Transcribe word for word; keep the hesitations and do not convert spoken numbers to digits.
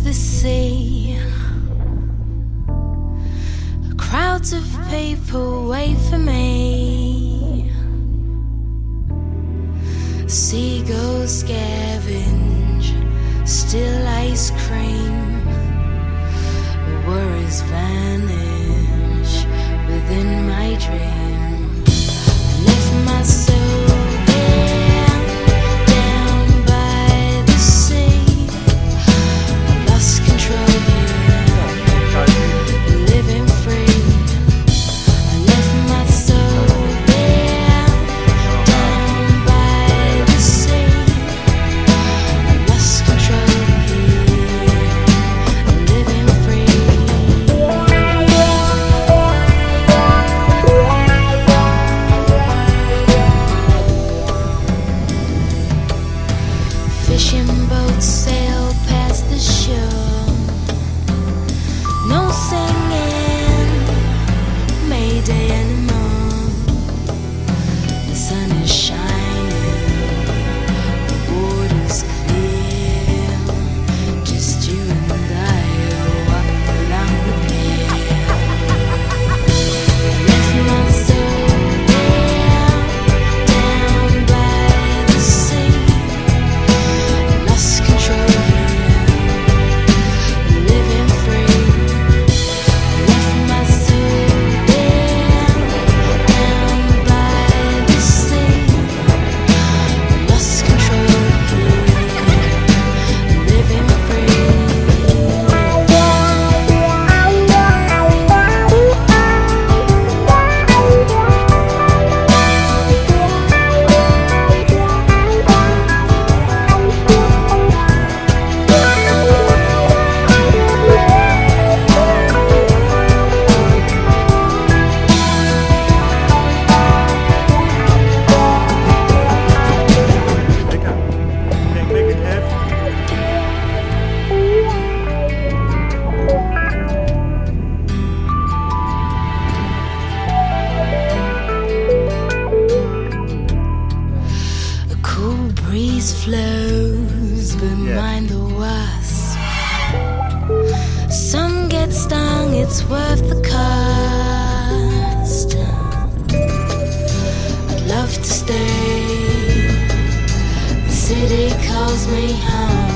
the sea. Crowds of people wait for me. Seagulls scavenge still ice cream. Worries vanish within my dream. I left my soul there, down by the sea. I lost control here, living free. I left my soul there, down by the sea. I lost control here, living free. Fishing boats sail past the shore. No singing, Mayday anymore. The sun is shining, the water's clear. Just you and I walk along the pier. I left my soul there, down by the sea. Lost control here, living free. I left my soul there, down by the sea. Lost control here, living free. A cool breeze flows behind the wasp. Some get stung, it's worth the cost. I'd love to stay. The city calls me home.